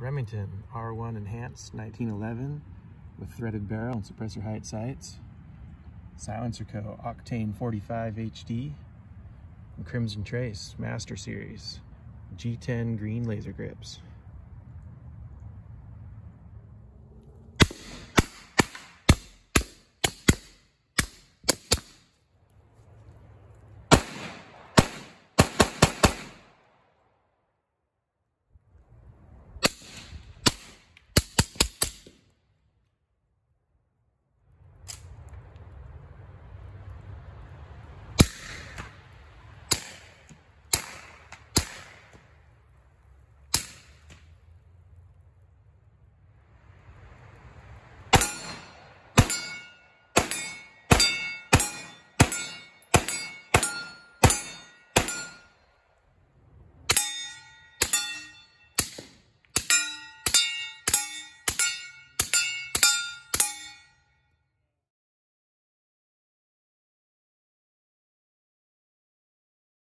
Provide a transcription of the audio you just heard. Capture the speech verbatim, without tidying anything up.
Remington R one Enhanced nineteen eleven with threaded barrel and suppressor height sights. SilencerCo Octane forty-five H D and Crimson Trace Master Series G ten green laser grips.